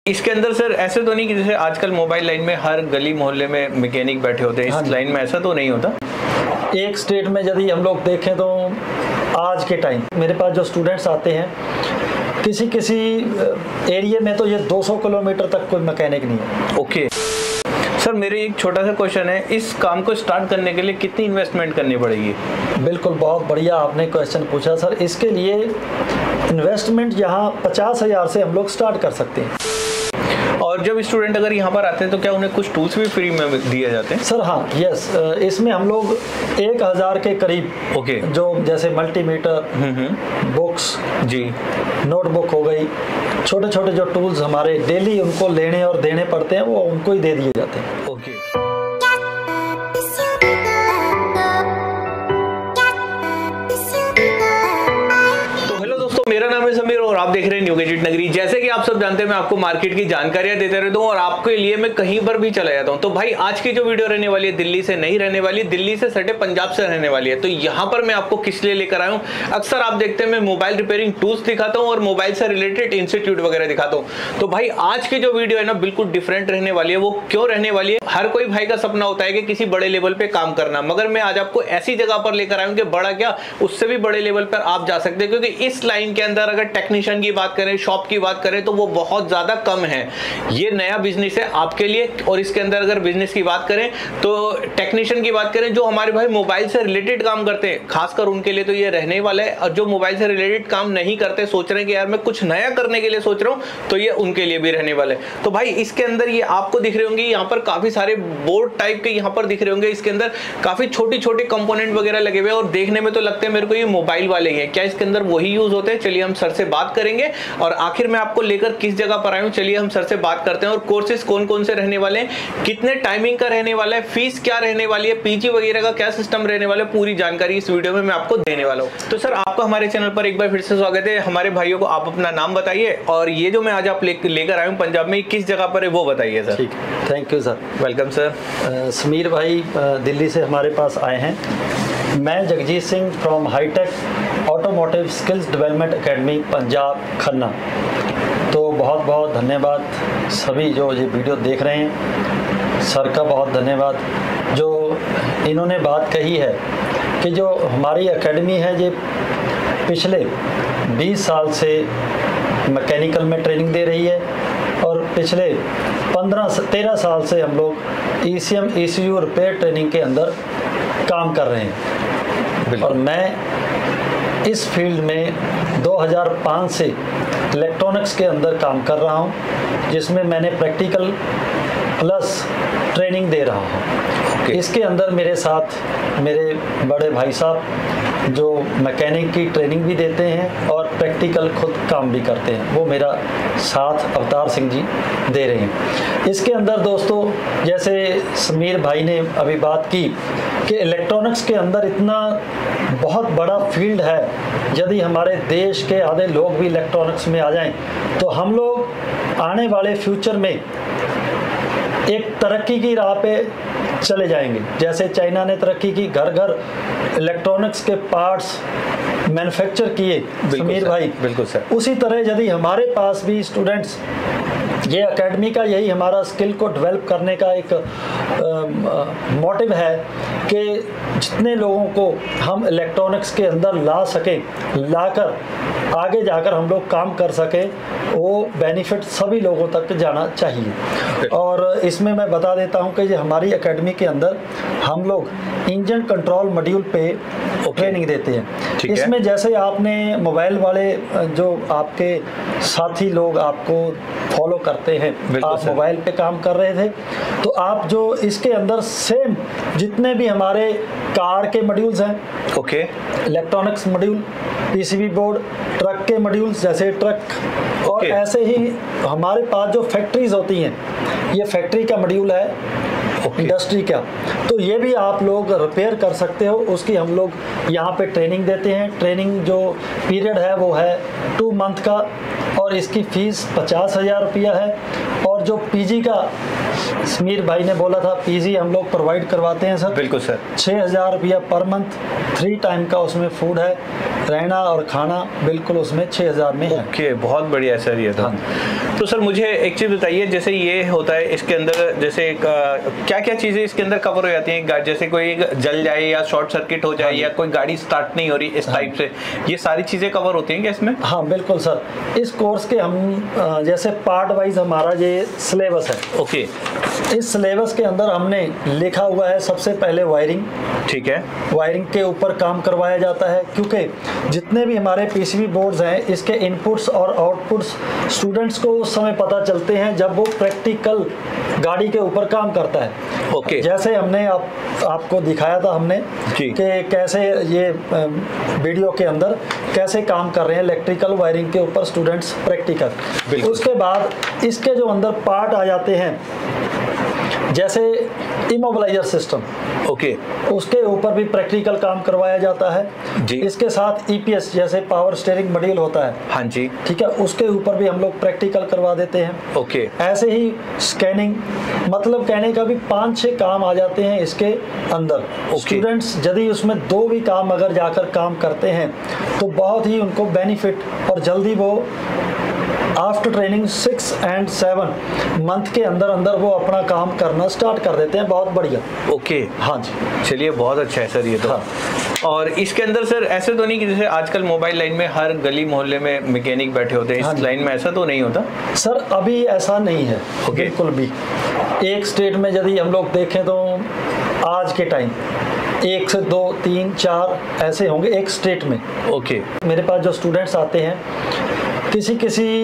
इसके अंदर सर ऐसे तो नहीं कि जैसे आजकल मोबाइल लाइन में हर गली मोहल्ले में मैकेनिक बैठे होते हैं, इस लाइन में ऐसा तो नहीं होता? एक स्टेट में यदि हम लोग देखें तो आज के टाइम मेरे पास जो स्टूडेंट्स आते हैं किसी किसी एरिया में तो ये 200 किलोमीटर तक कोई मैकेनिक नहीं है। ओके सर, मेरे एक छोटा सा क्वेश्चन है, इस काम को स्टार्ट करने के लिए कितनी इन्वेस्टमेंट करनी पड़ेगी? बिल्कुल, बहुत बढ़िया आपने क्वेश्चन पूछा सर। इसके लिए इन्वेस्टमेंट यहाँ 50,000 से हम लोग स्टार्ट कर सकते हैं। और जब स्टूडेंट अगर यहाँ पर आते हैं तो क्या उन्हें कुछ टूल्स भी फ्री में दिए जाते हैं? सर हाँ, यस, इसमें हम लोग 1,000 के करीब जो जैसे मल्टीमीटर, बुक्स जी, नोटबुक हो गई, छोटे छोटे जो टूल्स हमारे डेली उनको लेने और देने पड़ते हैं वो उनको ही दे दिए जाते हैं। ओके मेरा नाम है समीर और आप देख रहे हैं न्यू गैजेट नगरी। जैसे कि आप सब जानते हैं मैं आपको मार्केट की जानकारियां देते रहता हूं और आपके लिए मैं कहीं पर भी चला जाता हूं। तो भाई आज की जो वीडियो रहने वाली है दिल्ली से नहीं रहने वाली, दिल्ली से सटे पंजाब से रहने वाली है। तो यहाँ पर मैं आपको किस लिए लेकर आया हूँ, अक्सर आप देखते हैं मैं मोबाइल रिपेयरिंग टूल्स दिखाता हूँ और मोबाइल से रिलेटेड इंस्टीट्यूट वगैरह दिखाता हूँ। तो भाई आज की जो वीडियो है ना बिल्कुल डिफरेंट रहने वाली है। वो क्यों रहने वाली है, हर कोई भाई का सपना होता है कि किसी बड़े लेवल पे काम करना, मगर मैं आज आपको ऐसी जगह पर लेकर आया हूँ कि बड़ा क्या उससे भी बड़े लेवल पर आप जा सकते हैं। क्योंकि इस लाइन के अंदर अगर टेक्नीशियन की बात करें, शॉप की बात करें तो वो बहुत ज्यादा कम है। ये नया बिजनेस है आपके लिए। और इसके अंदर अगर बिजनेस की बात करें तो टेक्नीशियन की बात करें, जो हमारे भाई मोबाइल से रिलेटेड काम करते हैं खासकर उनके लिए तो ये रहने वाला है। और जो मोबाइल से रिलेटेड काम नहीं करते, सोच रहे हैं कि यार मैं कुछ नया करने के लिए सोच रहा हूं, तो ये उनके लिए भी रहने वाला है। तो भाई इसके अंदर ये आपको दिख रहे होंगे यहाँ पर काफी सारे बोर्ड टाइप के यहाँ पर दिख रहे होंगे। इसके अंदर काफी छोटी छोटी कंपोनेंट वगैरह लगे हुए और देखने में तो लगते हैं मेरे को ये मोबाइल वाले ही हैं। क्या इसके अंदर वही यूज होते हैं? चलिए हम सर से बात करेंगे और आखिर में आपको लेकर किस जगह पर आया हूं, चलिए हम सर से बात करते हैं। और कोर्सेज कौन कौन से रहने वाले हैं, कितने टाइमिंग का रहने वाला है, फीस क्या रहने वाली है, पीजी वगैरह का क्या सिस्टम रहने वाला है, पूरी जानकारी इस वीडियो में मैं आपको देने वाला हूं। तो सर आपका हमारे चैनल पर एक बार फिर से स्वागत है। हमारे भाइयों को आप अपना नाम बताइए और ये जो मैं आज आप लेकर आया हूं पंजाब में किस जगह पर है वो बताइए सर। ठीक, thank you sir. Welcome sir. Sameer भाई दिल्ली से हमारे पास आए हैं। मैं Jagjit Singh from hitech automotive skills development academy Punjab Khanna. तो बहुत बहुत धन्यवाद सभी जो ये वीडियो देख रहे हैं। सर का बहुत धन्यवाद जो इन्होंने बात कही है कि जो हमारी एकेडमी है ये पिछले 20 साल से मैकेनिकल में ट्रेनिंग दे रही है और पिछले 13 साल से हम लोग ECM ECU रिपेयर ट्रेनिंग के अंदर काम कर रहे हैं। और मैं इस फील्ड में 2005 से इलेक्ट्रॉनिक्स के अंदर काम कर रहा हूं, जिसमें मैंने प्रैक्टिकल प्लस ट्रेनिंग दे रहा हूं। इसके अंदर मेरे साथ मेरे बड़े भाई साहब जो मैकेनिक की ट्रेनिंग भी देते हैं और प्रैक्टिकल खुद काम भी करते हैं, वो मेरा साथ अवतार सिंह जी दे रहे हैं। इसके अंदर दोस्तों जैसे समीर भाई ने अभी बात की कि इलेक्ट्रॉनिक्स के अंदर इतना बहुत बड़ा फील्ड है, यदि हमारे देश के आधे लोग भी इलेक्ट्रॉनिक्स में आ जाएं तो हम लोग आने वाले फ्यूचर में एक तरक्की की राह पे चले जाएंगे। जैसे चाइना ने तरक्की की, घर घर इलेक्ट्रॉनिक्स के पार्ट्स मैन्युफैक्चर किए समीर भाई, बिल्कुल सर। उसी तरह यदि हमारे पास भी स्टूडेंट्स, ये एकेडमी का यही हमारा स्किल को डेवलप करने का एक मोटिव है कि जितने लोगों को हम इलेक्ट्रॉनिक्स के अंदर ला सकें, लाकर आगे जाकर हम लोग काम कर सकें, वो बेनिफिट सभी लोगों तक जाना चाहिए। और इसमें मैं बता देता हूं कि ये हमारी एकेडमी के अंदर हम लोग इंजन कंट्रोल मॉड्यूल पे ट्रेनिंग देते हैं। इसमें जैसे आपने मोबाइल वाले जो आपके साथी लोग आपको फॉलो करते हैं, आप मोबाइल पे काम कर रहे थे, तो आप जो इसके अंदर सेम जितने भी हमारे कार के मॉड्यूल्स हैं, electronics module, PCB board, truck के मॉड्यूल्स जैसे ट्रक, और ऐसे ही हमारे पास जो फैक्ट्रीज होती हैं, ये फैक्ट्री का मॉड्यूल है इंडस्ट्री का, तो ये भी आप लोग रिपेयर कर सकते हो। उसकी हम लोग यहाँ पे ट्रेनिंग देते हैं। ट्रेनिंग जो पीरियड है वो है 2 मंथ का और इसकी फीस 50,000 रुपया है। और जो पीजी का समीर भाई ने बोला था, पीजी हम लोग प्रोवाइड करवाते हैं सर। बिल्कुल सर। 6,000 रुपया पर मंथ, 3 टाइम का उसमें फूड है, रहना और खाना बिल्कुल उसमें 6000 में है। ओके, बहुत बढ़िया सर ये तो। तो सर मुझे एक चीज़ बताइए, जैसे ये होता है इसके अंदर, जैसे क्या क्या चीज़ें इसके अंदर कवर हो जाती हैं, जैसे कोई जल जाए या शॉर्ट सर्किट हो जाए या कोई गाड़ी स्टार्ट नहीं हो रही इस टाइप से, ये सारी चीज़ें कवर होती हैं क्या इसमें? हाँ बिल्कुल सर, इस कोर्स के हम जैसे पार्ट वाइज हमारा ये सिलेबस है। ओके, इस सिलेबस के अंदर हमने लिखा हुआ है सबसे पहले वायरिंग। ठीक है, वायरिंग के ऊपर काम करवाया जाता है, क्योंकि जितने भी हमारे पीसीबी बोर्ड्स हैं इसके इनपुट्स और आउटपुट्स स्टूडेंट्स को उस समय पता चलते हैं जब वो प्रैक्टिकल गाड़ी के ऊपर काम करता है। ओके, जैसे हमने आपको दिखाया था हमने कि कैसे ये वीडियो के अंदर कैसे काम कर रहे हैं इलेक्ट्रिकल वायरिंग के ऊपर स्टूडेंट्स प्रैक्टिकल। उसके बाद इसके जो अंदर पार्ट आ जाते हैं जैसे इमोबिलाइजर सिस्टम, ओके, उसके ऊपर भी प्रैक्टिकल काम करवाया जाता है जी। इसके साथ ईपीएस जैसे पावर स्टीयरिंग मॉड्यूल होता है, हाँ जी, ठीक है, उसके ऊपर भी हम लोग प्रैक्टिकल करवा देते हैं। ओके, ऐसे ही स्कैनिंग, मतलब कहने का भी 5-6 काम आ जाते हैं इसके अंदर। स्टूडेंट्स यदि उसमें 2 भी काम अगर जाकर काम करते हैं तो बहुत ही उनको बेनिफिट, और जल्दी वो आफ्टर ट्रेनिंग 6 and 7 मंथ के अंदर अंदर वो अपना काम करना स्टार्ट कर देते हैं। बहुत बढ़िया। ओके, हाँ जी, चलिए बहुत अच्छा है सर ये तो। हाँ। और इसके अंदर सर ऐसे तो नहीं कि जैसे आजकल मोबाइल लाइन में हर गली मोहल्ले में मैकेनिक बैठे होते हैं, हाँ इस लाइन में ऐसा तो नहीं होता सर? अभी ऐसा नहीं है बिल्कुल भी। एक स्टेट में यदि हम लोग देखें तो आज के टाइम 1 से 2, 3, 4 ऐसे होंगे एक स्टेट में। ओके, मेरे पास जो स्टूडेंट्स आते हैं किसी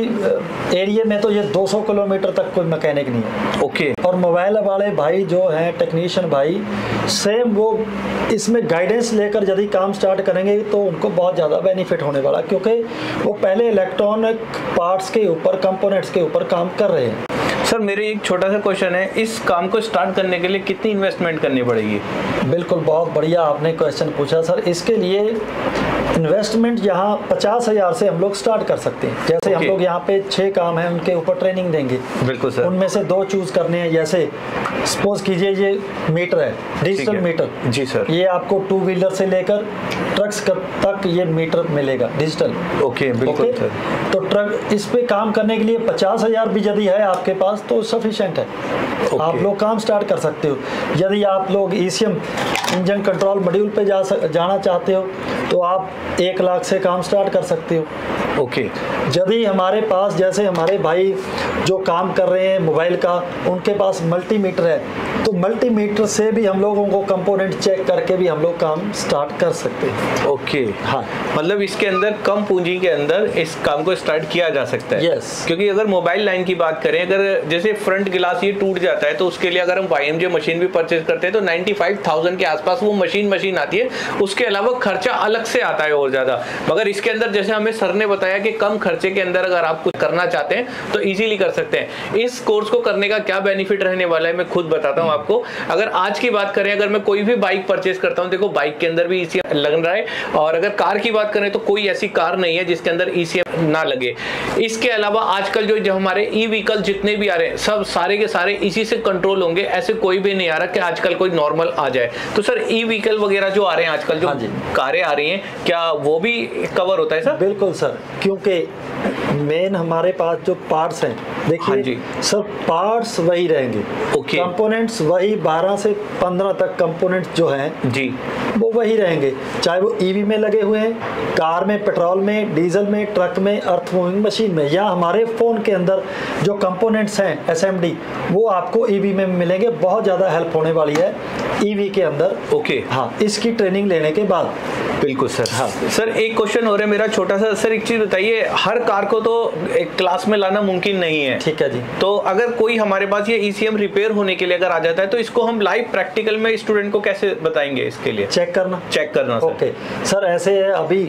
एरिया में तो ये 200 किलोमीटर तक कोई मैकेनिक नहीं है। ओके, और मोबाइल वाले भाई जो हैं टेक्नीशियन भाई, सेम वो इसमें गाइडेंस लेकर यदि काम स्टार्ट करेंगे तो उनको बहुत ज़्यादा बेनिफिट होने वाला, क्योंकि वो पहले इलेक्ट्रॉनिक पार्ट्स के ऊपर, कंपोनेंट्स के ऊपर काम कर रहे हैं। सर मेरे एक छोटा सा क्वेश्चन है, इस काम को स्टार्ट करने के लिए कितनी इन्वेस्टमेंट करनी पड़ेगी? बिल्कुल, बहुत बढ़िया आपने क्वेश्चन पूछा सर। इसके लिए इन्वेस्टमेंट यहाँ 50,000 से हम लोग स्टार्ट कर सकते हैं। जैसे हम लोग यहाँ पे 6 काम हैं उनके ऊपर ट्रेनिंग देंगे। बिल्कुल सर। उनमें से 2 चूज करने हैं। जैसे सपोज कीजिए ये मीटर है, डिजिटल मीटर। जी सर। ये आपको 2 व्हीलर से लेकर ट्रक्स तक ये मीटर मिलेगा डिजिटल। ओके, बिल्कुल सर। तो ट्रक इस पे काम करने के लिए 50,000 भी यदि है आपके पास तो सफिशिएंट है। आप लोग काम स्टार्ट कर सकते हो। यदि आप लोग ECM इंजन कंट्रोल मॉड्यूल पे जाना चाहते हो तो आप 1 लाख से काम स्टार्ट कर सकते हो। ओके, यदि हमारे पास जैसे हमारे भाई जो काम कर रहे हैं मोबाइल का, उनके पास मल्टीमीटर है तो मल्टीमीटर से भी हम लोगों को कंपोनेंट चेक करके भी हम लोग काम स्टार्ट कर सकते हैं। ओके, हाँ, मतलब इसके अंदर कम पूंजी के अंदर इस काम को स्टार्ट किया जा सकता है। यस। क्योंकि अगर मोबाइल लाइन की बात करें, अगर जैसे फ्रंट गिलास ये टूट जाता है तो उसके लिए अगर हम YMJ मशीन भी परचेज करते हैं तो 95,000 के आसपास वो मशीन आती है। उसके अलावा खर्चा अलग से आता है और ज्यादा। मगर इसके अंदर जैसे हमें सर ने बताया कि कम खर्चे के अंदर अगर आप कुछ करना चाहते हैं तो इजीली कर सकते हैं। इस कोर्स को करने का क्या बेनिफिट रहने वाला है मैं खुद बताता हूँ आपको। अगर आज की बात करें, अगर मैं कोई भी बाइक परचेज करता हूँ, देखो बाइक के अंदर भी ECM लग रहा है, और अगर कार की बात करें तो कोई ऐसी कार नहीं है जिसके अंदर ECM ना लगे। इसके अलावा आजकल जो हमारे व्हीकल जितने भी आ रहे हैं सब सारे के सारे इसी से कंट्रोल होंगे। ऐसे कोई भी नहीं आ रहा कि आजकल कोई नॉर्मल आ जाए। तो सर व्हीकल वगैरह जो आ रहे हैं आजकल, जो कारें आ रही हैं, क्या वो भी कवर होता है सर? बिल्कुल सर, क्योंकि मेन हमारे पास जो पार्ट्स हैं, देखिए सर पार्ट्स वही रहेंगे। ओके, कंपोनेंट्स वही 12 से 15 तक कंपोनेंट्स जो हैं जी वो वही रहेंगे, चाहे वो EV में लगे हुए हैं, कार में, पेट्रोल में, डीजल में, ट्रक में, अर्थ मूविंग मशीन में, या हमारे फोन के अंदर जो कंपोनेंट्स हैं SMD वो आपको EV में मिलेंगे। बहुत ज़्यादा हेल्प होने वाली है EV के अंदर। ओके, हाँ, इसकी ट्रेनिंग लेने के बाद। बिल्कुल सर। हाँ सर, एक क्वेश्चन हो रहा है मेरा छोटा सा। सर एक चीज बताइए, हर कार को तो एक क्लास में लाना मुमकिन नहीं है, ठीक है जी। तो अगर कोई हमारे पास ये ECM रिपेयर होने के लिए अगर आ जाता है तो इसको हम लाइव प्रैक्टिकल में स्टूडेंट को कैसे बताएंगे? इसके लिए चेक करना सर। ओके सर, ऐसे है, अभी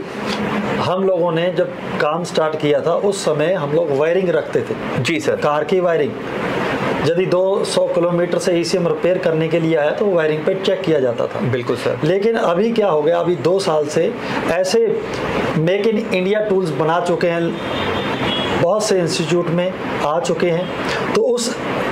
हम लोगों ने जब काम स्टार्ट किया था उस समय हम लोग वायरिंग रखते थे। जी सर। कार की वायरिंग यदि 200 किलोमीटर से ECM रिपेयर करने के लिए आया तो वायरिंग पे चेक किया जाता था। बिल्कुल सर। लेकिन अभी क्या हो गया, अभी 2 साल से ऐसे मेक इन इंडिया टूल्स बना चुके हैं बहुत से इंस्टीट्यूट में आ चुके हैं। तो उस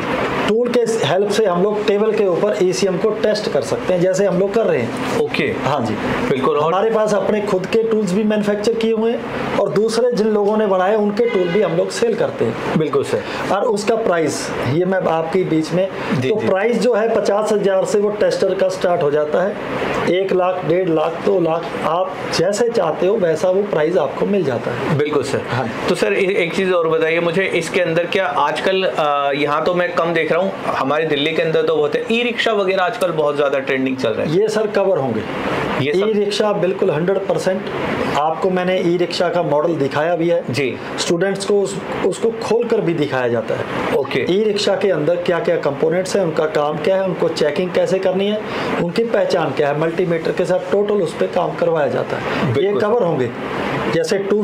टूल के हेल्प से हम लोग टेबल के ऊपर ECM को टेस्ट कर सकते हैं, जैसे हम लोग कर रहे हैं। ओके, हाँ जी, बिल्कुल। हमारे पास अपने खुद के टूल्स भी मैन्युफैक्चर किए हुए हैं और दूसरे जिन लोगों ने बनाए उनके टूल भी हम लोग सेल करते हैं। बिल्कुल सर। और उसका प्राइस, ये मैं आपके बीच में, तो प्राइस जो है 50,000 से वो टेस्टर का स्टार्ट हो जाता है। 1 लाख, 1.5 लाख, 2 लाख, आप जैसे चाहते हो वैसा वो प्राइस आपको मिल जाता है। बिल्कुल सर। हाँ। तो सर एक चीज़ और बताइए मुझे, इसके अंदर क्या आजकल यहाँ तो मैं कम देख रहा हूँ, हमारे दिल्ली के अंदर तो बहुत है, ई रिक्शा वगैरह आजकल बहुत ज़्यादा ट्रेंडिंग चल रहा है। ये सर कवर होंगे, ये ई रिक्शा बिल्कुल 100%। आपको मैंने ई रिक्शा का मॉडल दिखाया भी है जी, स्टूडेंट्स को उसको खोलकर भी दिखाया जाता है। ओके। ई रिक्शा के अंदर क्या क्या कंपोनेंट्स हैं, उनका काम क्या है, उनको चेकिंग कैसे करनी है, उनकी पहचान क्या है, मल्टीमीटर के साथ टोटल उस पर काम करवाया जाता है। ये कवर होंगे, जैसे टू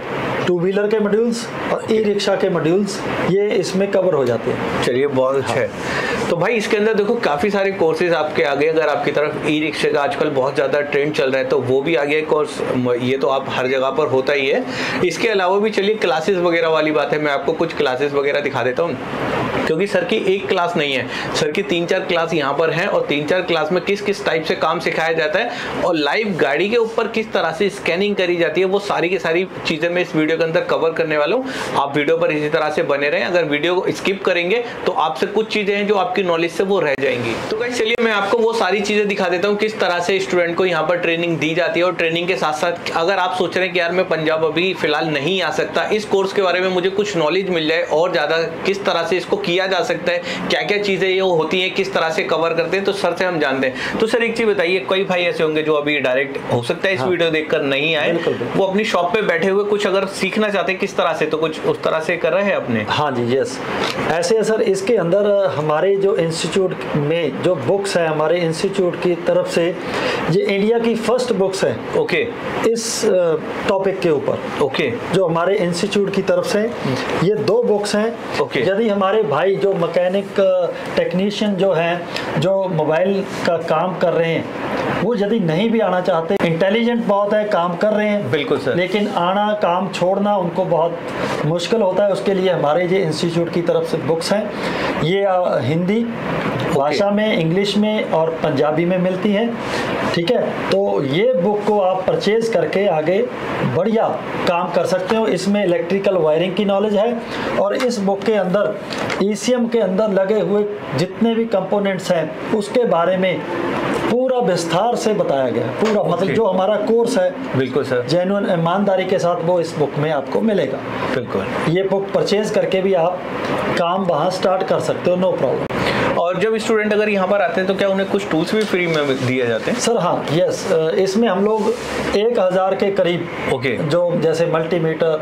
व्हीलर के मॉड्यूल्स और ई रिक्शा के मॉड्यूल्स, ये इसमें कवर हो जाते हैं। चलिए, बहुत अच्छा है। तो भाई इसके अंदर देखो काफ़ी सारे कोर्सेज आपके आगे, अगर आपकी तरफ ई रिक्शे का आजकल बहुत ज़्यादा ट्रेंड चल रहा है तो वो भी आगे कोर्स, ये तो आप हर जगह पर होता ही है। इसके अलावा भी चलिए क्लासेस वगैरह वाली बात है, मैं आपको कुछ क्लासेस वगैरह दिखा देता हूँ, क्योंकि सर की एक क्लास नहीं है, सर की 3-4 क्लास यहाँ पर हैं और 3-4 क्लास में किस किस टाइप से काम सिखाया जाता है और लाइव गाड़ी के ऊपर किस तरह से स्कैनिंग करी जाती है, वो सारी की सारी चीज़ें मैं इस वीडियो के अंदर कवर करने वाला हूँ। आप वीडियो पर इसी तरह से बने रहें, अगर वीडियो को स्किप करेंगे तो आपसे कुछ चीज़ें हैं जो आपकी नॉलेज से वो रह जाएंगी। तो गाइस चलिए मैं आपको वो सारी चीज़ें दिखा देता हूँ किस तरह से स्टूडेंट को यहाँ पर ट्रेनिंग दी जाती है। और ट्रेनिंग के साथ साथ अगर आप सोच रहे हैं कि यार मैं पंजाब अभी फिलहाल नहीं आ सकता, इस कोर्स के बारे में मुझे कुछ नॉलेज मिल जाए और ज़्यादा किस तरह से इसको किया जा सकता है, क्या क्या चीज़ें ये होती हैं, किस तरह से कवर करते हैं, तो सर से हम जानते हैं। तो सर एक चीज़ बताइए, कई भाई ऐसे होंगे जो अभी डायरेक्ट हो सकता है इस वीडियो देखकर नहीं आए, वो अपनी शॉप पे बैठे हुए कुछ अगर सीखना चाहते हैं किस तरह से, तो कुछ उस तरह से कर रहे हैं अपने? हाँ जी, यस, ऐसे है सर। इसके अंदर हमारे जो इंस्टीट्यूट में जो बुक्स है, हमारे इंस्टीट्यूट की तरफ से ये इंडिया की फर्स्ट बुक्स है। ओके। इस टॉपिक के ऊपर, ओके, जो हमारे इंस्टीट्यूट की तरफ से ये 2 बुक्स हैं। ओके। यदि हमारे भाई जो मैकेनिक टेक्नीशियन जो हैं, जो मोबाइल का काम कर रहे हैं, वो यदि नहीं भी आना चाहते, इंटेलिजेंट बहुत है, काम कर रहे हैं, बिल्कुल सर, लेकिन आना, काम छोड़ना उनको बहुत मुश्किल होता है, उसके लिए हमारे ये इंस्टीट्यूट की तरफ से बुक्स हैं। ये हिंदी भाषा में, इंग्लिश में और पंजाबी में मिलती हैं। ठीक है, तो ये बुक को आप परचेज करके आगे बढ़िया काम कर सकते हो। इसमें इलेक्ट्रिकल वायरिंग की नॉलेज है और इस बुक के अंदर ECM के अंदर लगे हुए जितने भी कंपोनेंट्स हैं उसके बारे में पूरा विस्तार से बताया गया है। पूरा मतलब जो हमारा कोर्स है, बिल्कुल सर, जेन्युइन ईमानदारी के साथ वो इस बुक में आपको मिलेगा। बिल्कुल। ये बुक परचेज करके भी आप काम वहाँ स्टार्ट कर सकते हो, नो प्रॉब्लम। और जब स्टूडेंट अगर यहाँ पर आते हैं तो क्या उन्हें कुछ टूल्स भी फ्री में दिए जाते हैं? सर हाँ, यस, इसमें हम लोग 1000 के करीब, ओके, जो जैसे मल्टीमीटर,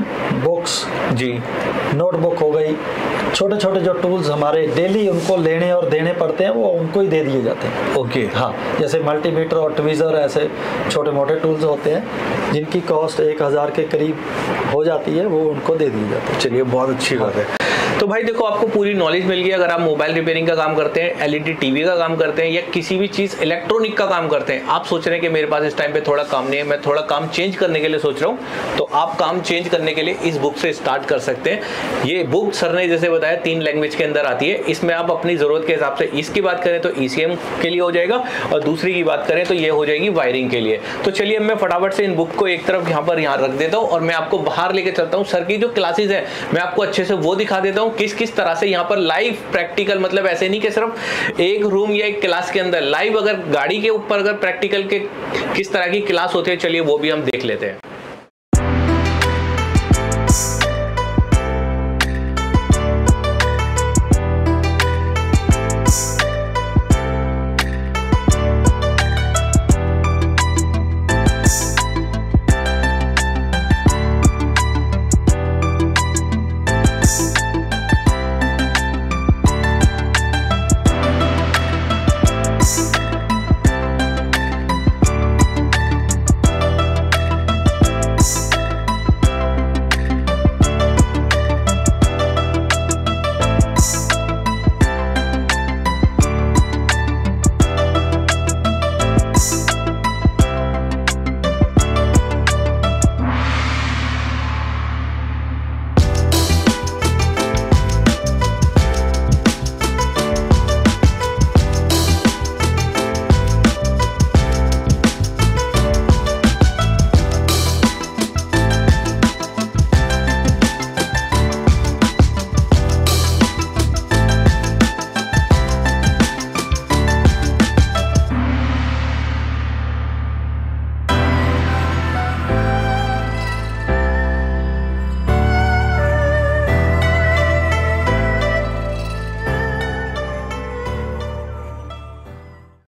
बुक्स जी, नोटबुक हो गई, छोटे छोटे जो टूल्स हमारे डेली उनको लेने और देने पड़ते हैं, वो उनको ही दे दिए जाते हैं। ओके, हाँ, जैसे मल्टीमीटर और ट्वीज़र, ऐसे छोटे मोटे टूल्स होते हैं जिनकी कॉस्ट 1000 के करीब हो जाती है, वो उनको दे दिए जाते हैं। चलिए, बहुत अच्छी बात है। तो भाई देखो, आपको पूरी नॉलेज मिल गई। अगर आप मोबाइल रिपेयरिंग का काम करते हैं, LED टीवी का काम करते हैं या किसी भी चीज़ इलेक्ट्रॉनिक का काम करते हैं, आप सोच रहे हैं कि मेरे पास इस टाइम पे थोड़ा काम नहीं है, मैं थोड़ा काम चेंज करने के लिए सोच रहा हूँ, तो आप काम चेंज करने के लिए इस बुक से स्टार्ट कर सकते हैं। ये बुक सर ने जैसे बताया 3 लैंग्वेज के अंदर आती है। इसमें आप अपनी ज़रूरत के हिसाब से, इसकी बात करें तो ECM के लिए हो जाएगा और दूसरी की बात करें तो ये हो जाएगी वायरिंग के लिए। तो चलिए मैं फटाफट से इन बुक को एक तरफ यहाँ रख देता हूँ और मैं आपको बाहर लेके चलता हूँ। सर की जो क्लासेज है मैं आपको अच्छे से वो दिखा देता हूँ, किस किस तरह से यहाँ पर लाइव प्रैक्टिकल, मतलब ऐसे नहीं कि सिर्फ एक रूम या एक क्लास के अंदर, लाइव अगर गाड़ी के ऊपर अगर प्रैक्टिकल के किस तरह की क्लास होती है, चलिए वो भी हम देख लेते हैं।